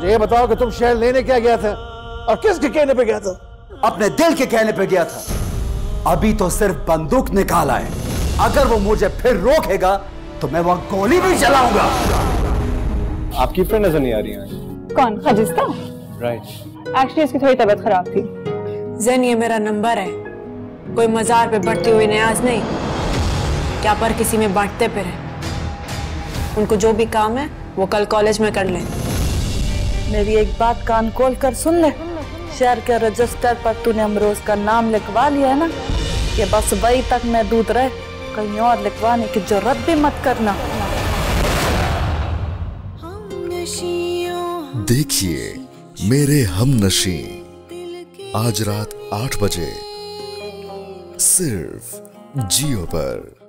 ये बताओ कि तुम शहर लेने क्या गया था और किसके कहने पे गया था? अपने दिल के कहने पे गया था। अभी तो सिर्फ बंदूक निकाला है, अगर वो मुझे फिर रोकेगा तो मैं वहां गोली भी चलाऊंगा। आपकी फ्रेंड नजर नहीं आ रही है। कौन? खजिस्ता? राइट। एक्चुअली इसकी थोड़ी तबीयत खराब थी। जैन, ये मेरा नंबर है, कोई मजार पे बढ़ती हुई न्याज नहीं, क्या पर किसी में बांटते फिरे। उनको जो भी काम है वो कल कॉलेज में कर ले। मेरी एक बात कान खोल कर सुन ले, शहर के रजिस्टर पर तूने अमरोज का नाम लिखवा लिया है ना, कि बस वही तक महदूद रहे, कहीं और लिखवाने की जरूरत भी मत करना। देखिए मेरे हमनशी, आज रात 8 बजे सिर्फ जियो पर।